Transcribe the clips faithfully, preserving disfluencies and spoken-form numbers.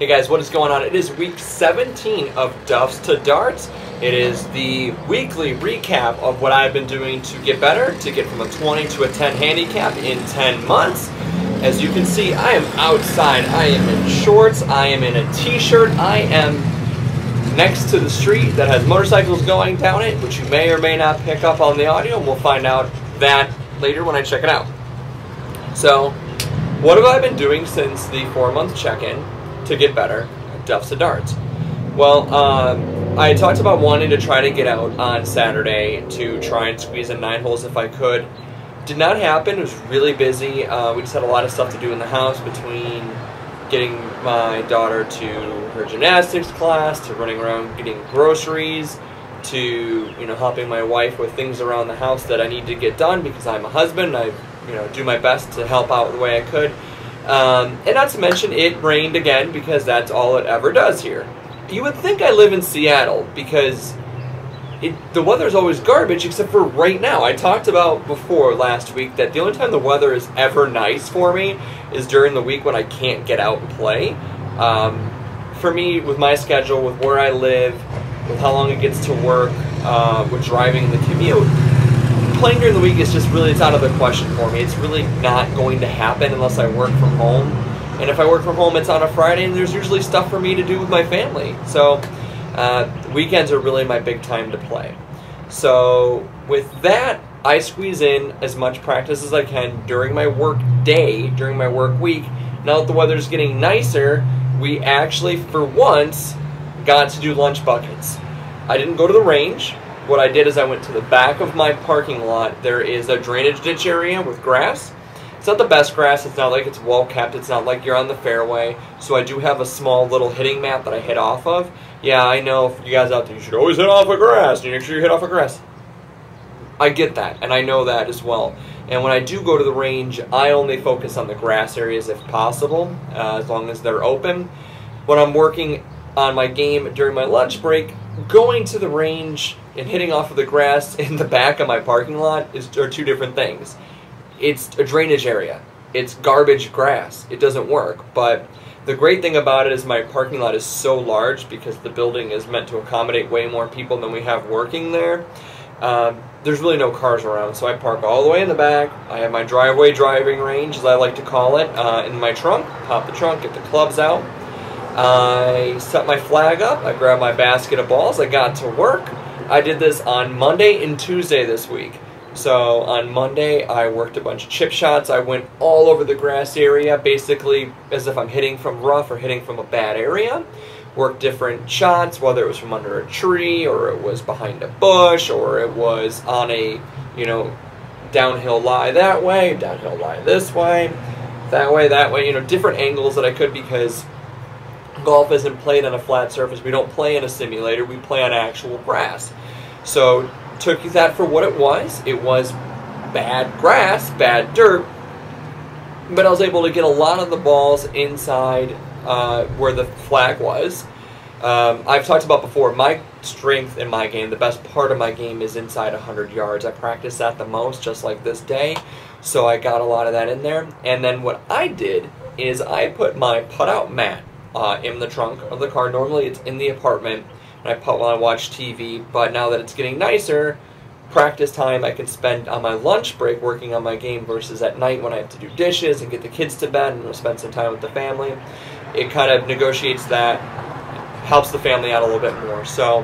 guys, what is going on? It is week seventeen of Duffs to Darts. It is the weekly recap of what I've been doing to get better, to get from a twenty to a ten handicap in ten months. As you can see, I am outside. I am in shorts. I am in a t-shirt. I am next to the street that has motorcycles going down it, which you may or may not pick up on the audio, and we'll find out that later when I check it out. So, what have I been doing since the four-month check-in to get better at Duffs to Darts? Well, um, I talked about wanting to try to get out on Saturday to try and squeeze in nine holes if I could. Did not happen. It was really busy. Uh, we just had a lot of stuff to do in the house, between getting my daughter to her gymnastics class, to running around getting groceries, to you know helping my wife with things around the house that I need to get done because I'm a husband. I you know do my best to help out the way I could. Um, and not to mention, it rained again because that's all it ever does here. You would think I live in Seattle because it, the weather is always garbage except for right now. I talked about before last week that the only time the weather is ever nice for me is during the week when I can't get out and play. Um, for me, with my schedule, with where I live, with how long it gets to work, uh, with driving the commute, playing during the week is just really, it's out of the question for me. It's really not going to happen unless I work from home. And if I work from home, it's on a Friday, and there's usually stuff for me to do with my family. So uh, weekends are really my big time to play. So with that, I squeeze in as much practice as I can during my work day, during my work week. Now that the weather's getting nicer, we actually, for once, got to do lunch buckets. I didn't go to the range. What I did is I went to the back of my parking lot. There is a drainage ditch area with grass. It's not the best grass. It's not like it's well kept. It's not like you're on the fairway. So I do have a small little hitting mat that I hit off of. Yeah, I know for you guys out there, you should always hit off of grass. You make sure you hit off of grass. I get that, and I know that as well. And when I do go to the range, I only focus on the grass areas if possible, uh, as long as they're open. When I'm working on my game during my lunch break, going to the range and hitting off of the grass in the back of my parking lot is are two different things. It's a drainage area. It's garbage grass. It doesn't work. But the great thing about it is my parking lot is so large because the building is meant to accommodate way more people than we have working there. Um, there's really no cars around, so I park all the way in the back. I have my driveway driving range, as I like to call it, uh, in my trunk. Pop the trunk, get the clubs out. I set my flag up. I grab my basket of balls. I got to work. I did this on Monday and Tuesday this week. So on Monday, I worked a bunch of chip shots. I went all over the grass area, basically as if I'm hitting from rough or hitting from a bad area. Worked different shots, whether it was from under a tree, or it was behind a bush, or it was on a, you know, downhill lie that way, downhill lie this way, that way, that way, you know, different angles that I could, because golf isn't played on a flat surface. We don't play in a simulator. We play on actual grass. So took that for what it was. It was bad grass, bad dirt, but I was able to get a lot of the balls inside uh, where the flag was. Um, I've talked about before, my strength in my game, the best part of my game is inside one hundred yards. I practice that the most, just like this day, so I got a lot of that in there. And then what I did is I put my putt-out mat uh, in the trunk of the car. Normally it's in the apartment, and I putt while I watch T V, but now that it's getting nicer, practice time I can spend on my lunch break working on my game versus at night when I have to do dishes and get the kids to bed and spend some time with the family. It kind of negotiates that, helps the family out a little bit more. So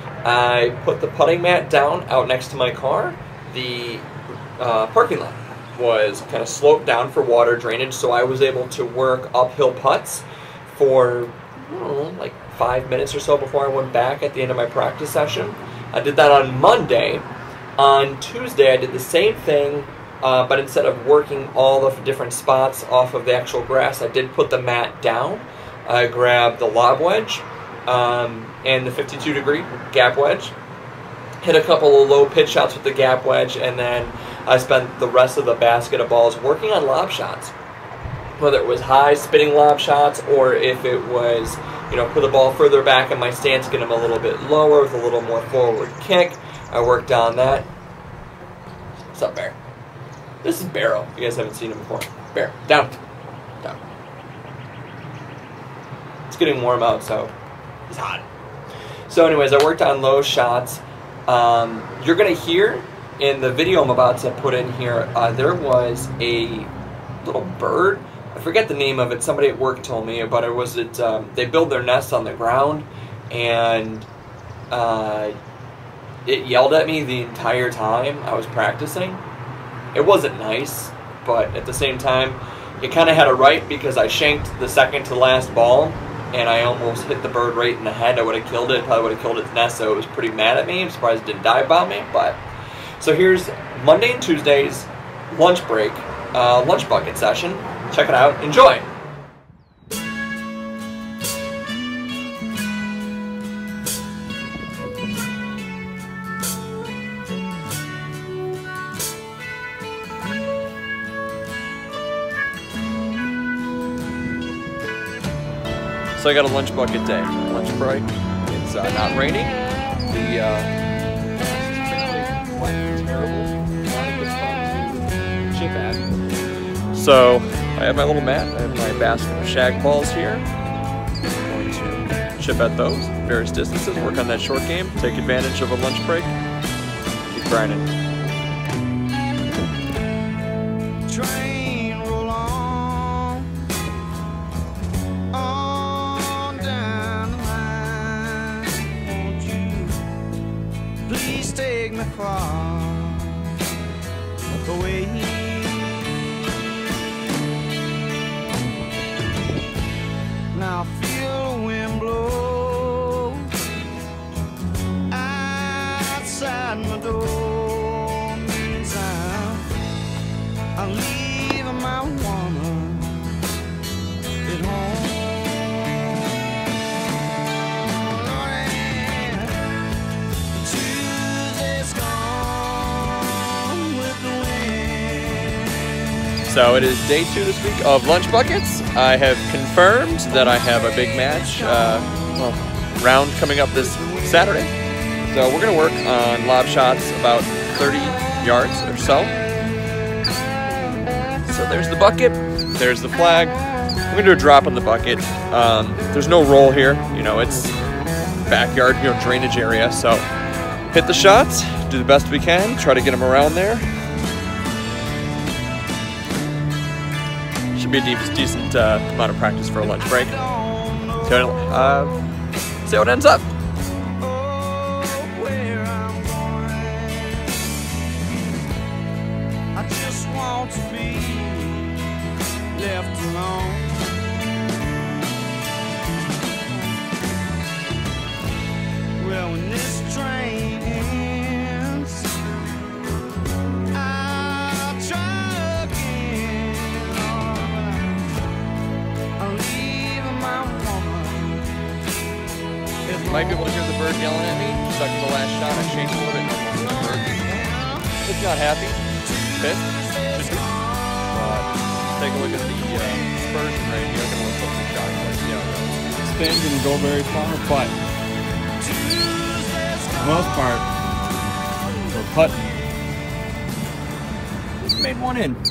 I put the putting mat down out next to my car. The uh, parking lot was kind of sloped down for water drainage, so I was able to work uphill putts for, I don't know, like five minutes or so before I went back at the end of my practice session. I did that on Monday. On Tuesday, I did the same thing, uh, but instead of working all the different spots off of the actual grass, I did put the mat down. I grabbed the lob wedge um, and the fifty-two degree gap wedge, hit a couple of low pitch shots with the gap wedge, and then I spent the rest of the basket of balls working on lob shots. Whether it was high spinning lob shots, or if it was, you know, put the ball further back in my stance, get them a little bit lower with a little more forward kick. I worked on that. What's up, Bear? This is Barrow. You guys haven't seen him before. Bear, down. Down. getting warm out, so it's hot. So anyways, I worked on low shots. Um, you're going to hear in the video I'm about to put in here, uh, there was a little bird. I forget the name of it. Somebody at work told me, but it was it. Um, they build their nest on the ground, and uh, it yelled at me the entire time I was practicing. It wasn't nice, but at the same time, it kind of had a right because I shanked the second to last ball, and I almost hit the bird right in the head. I would have killed it. Probably would have killed its nest, so it was pretty mad at me. I'm surprised it didn't die about me. But so here's Monday and Tuesday's lunch break, uh, lunch bucket session. Check it out. Enjoy. So I got a lunch bucket day, lunch break. It's uh, not raining. The uh, it's terrible. Not a good spot to chip at. So I have my little mat. I have my basket of shag balls here. I'm going to chip at those various distances. Work on that short game. Take advantage of a lunch break. Keep grinding. Train roll on. Please take me far away. Now feel the wind blow outside my door. Meantime, I'm leaving my woman at home. So it is day two this week of lunch buckets. I have confirmed that I have a big match, uh, well, round coming up this Saturday. So we're going to work on lob shots about thirty yards or so. So there's the bucket, there's the flag. I'm going to do a drop on the bucket. Um, there's no roll here, you know, it's backyard, you know, drainage area. So hit the shots, do the best we can, try to get them around there. Should be a de decent uh, amount of practice for a lunch break. So, uh, see how it ends up. I just want to be left alone. Well, when this train ends, I'll try again. I'm leaving my woman. You might be able to hear the bird yelling at me. Stuck in the last shot. I changed a little bit. It's not happy. Pissed. Should be. But take a look at the uh, dispersion rate here. I'm going to look at the shot. Yeah. Spin didn't go very far, but for the most part, we're putting. Just made one in.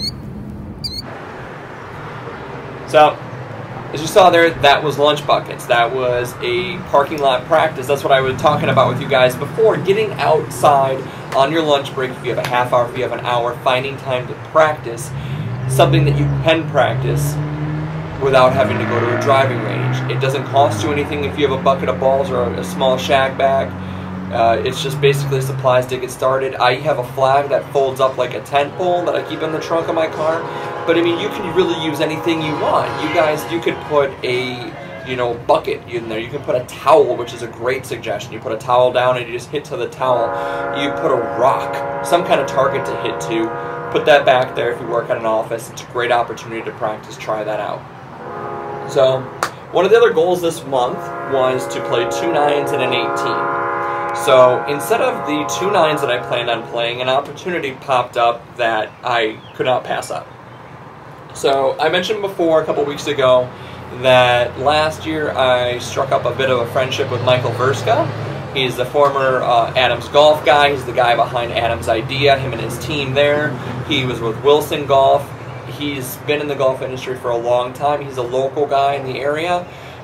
So, as you saw there, that was lunch buckets. That was a parking lot practice. That's what I was talking about with you guys before. Getting outside on your lunch break, if you have a half hour, if you have an hour, finding time to practice something that you can practice without having to go to a driving range. It doesn't cost you anything if you have a bucket of balls or a, a small shag bag. Uh, it's just basically supplies to get started. I have a flag that folds up like a tent pole that I keep in the trunk of my car. But I mean, you can really use anything you want. You guys, you could put a, you know, bucket in there. You can put a towel, which is a great suggestion. You put a towel down and you just hit to the towel. You put a rock, some kind of target to hit to. Put that back there if you work at an office. It's a great opportunity to practice. Try that out. So, one of the other goals this month was to play two nines and an eighteen. So instead of the two nines that I planned on playing, an opportunity popped up that I could not pass up. So I mentioned before a couple weeks ago that last year I struck up a bit of a friendship with Michael Verska. He's the former uh, Adams Golf guy. He's the guy behind Adams Idea, him and his team there. He was with Wilson Golf. He's been in the golf industry for a long time. He's a local guy in the area.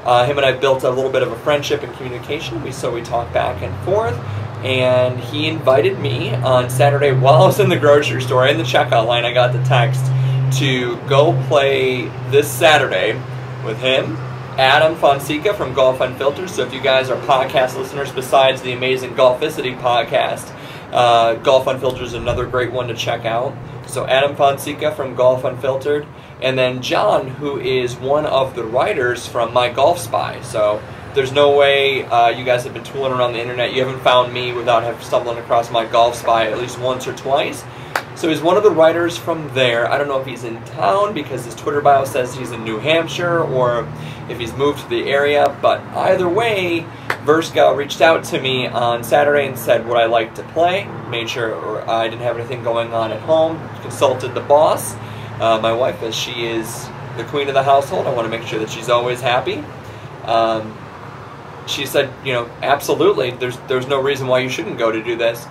Uh, him and I built a little bit of a friendship and communication. We so we talked back and forth, and he invited me on Saturday while I was in the grocery store in the checkout line. I got the text to go play this Saturday with him, Adam Fonseca from Golf Unfiltered. So if you guys are podcast listeners besides the amazing Golficity podcast, uh, Golf Unfiltered is another great one to check out. So Adam Fonseca from Golf Unfiltered, and then John, who is one of the writers from My Golf Spy. So there's no way uh, you guys have been tooling around the internet. You haven't found me without have stumbling across My Golf Spy at least once or twice. So he's one of the writers from there. I don't know if he's in town because his Twitter bio says he's in New Hampshire or if he's moved to the area. But either way, Verska reached out to me on Saturday and said would I like to play. Made sure I didn't have anything going on at home. Consulted the boss, uh, my wife, as she is the queen of the household. I want to make sure that she's always happy. Um, she said, you know, absolutely, there's, there's no reason why you shouldn't go to do this.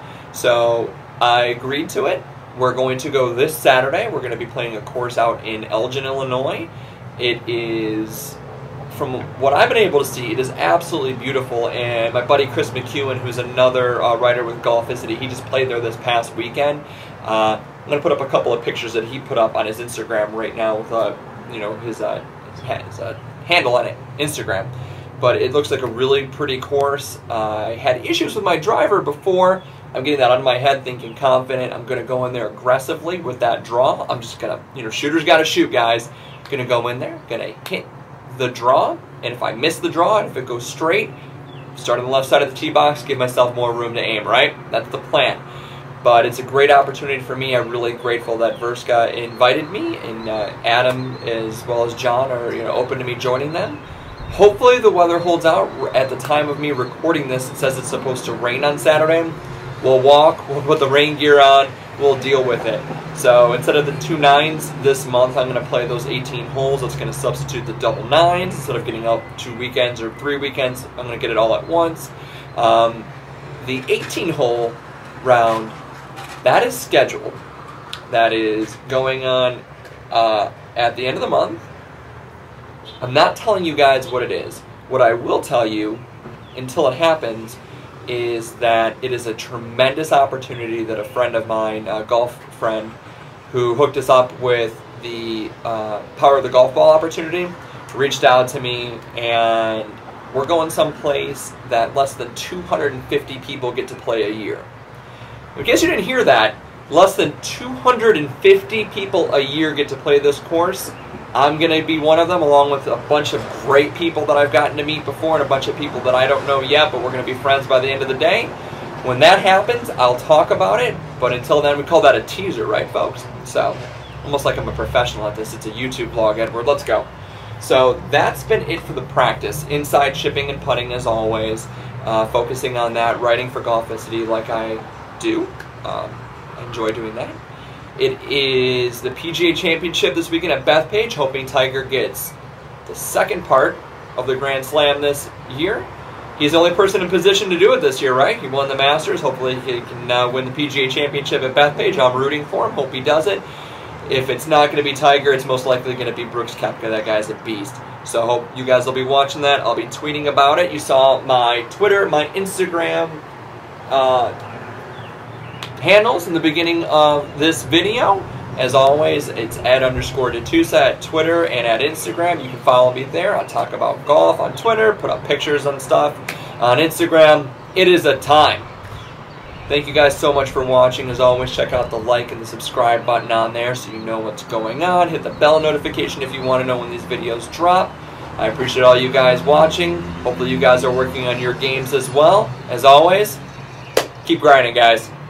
So I agreed to it. We're going to go this Saturday. We're going to be playing a course out in Elgin, Illinois. It is, from what I've been able to see, it is absolutely beautiful. And my buddy Chris McEwen, who's another uh, writer with Golficity, he just played there this past weekend. Uh, I'm going to put up a couple of pictures that he put up on his Instagram right now with uh, you know, his, uh, his, his uh, handle on it, Instagram. But it looks like a really pretty course. Uh, I had issues with my driver before. I'm getting that out of my head, thinking confident. I'm going to go in there aggressively with that draw. I'm just going to, you know, shooters got to shoot, guys. Going to go in there, going to hit the draw. And if I miss the draw, and if it goes straight, start on the left side of the tee box, give myself more room to aim, right? That's the plan. But it's a great opportunity for me. I'm really grateful that Verska invited me, and uh, Adam as well as John are, you know, open to me joining them. Hopefully the weather holds out. At the time of me recording this, it says it's supposed to rain on Saturday. We'll walk, we'll put the rain gear on, we'll deal with it. So instead of the two nines this month, I'm going to play those eighteen holes. That's going to substitute the double nines. Instead of getting out two weekends or three weekends, I'm going to get it all at once. Um, the eighteen hole round, that is scheduled. That is going on uh, at the end of the month. I'm not telling you guys what it is. What I will tell you, until it happens, is that it is a tremendous opportunity that a friend of mine, a golf friend, who hooked us up with the uh, Power of the Golf Ball opportunity, reached out to me, and we're going someplace that less than two hundred fifty people get to play a year. In case you didn't hear that, less than two hundred fifty people a year get to play this course. I'm going to be one of them, along with a bunch of great people that I've gotten to meet before and a bunch of people that I don't know yet, but we're going to be friends by the end of the day. When that happens, I'll talk about it, but until then, we call that a teaser, right, folks? So, almost like I'm a professional at this. It's a YouTube vlog, Edward. Let's go. So, that's been it for the practice. Inside chipping and putting, as always. Uh, focusing on that, writing for Golficity like I do. Um, I enjoy doing that. It is the P G A Championship this weekend at Bethpage, hoping Tiger gets the second part of the Grand Slam this year. He's the only person in position to do it this year, right? He won the Masters. Hopefully he can uh, win the P G A Championship at Bethpage. I'm rooting for him. Hope he does it. If it's not going to be Tiger, it's most likely going to be Brooks Koepka. That guy's a beast. So I hope you guys will be watching that. I'll be tweeting about it. You saw my Twitter, my Instagram uh, handles in the beginning of this video. As always, it's at underscore Ditusa at Twitter and at Instagram. You can follow me there. I'll talk about golf on Twitter, put up pictures and stuff on Instagram. It is a time. Thank you guys so much for watching. As always, check out the like and the subscribe button on there so you know what's going on. Hit the bell notification if you want to know when these videos drop. I appreciate all you guys watching. Hopefully you guys are working on your games as well. As always, keep grinding, guys.